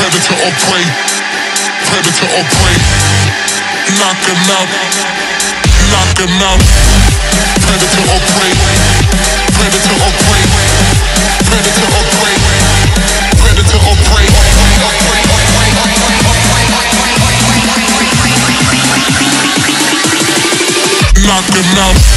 predator or prey, predator or prey. Knock him out, knock him out. Predator or prey, predator or prey, predator or prey, predator or prey. Knock him out.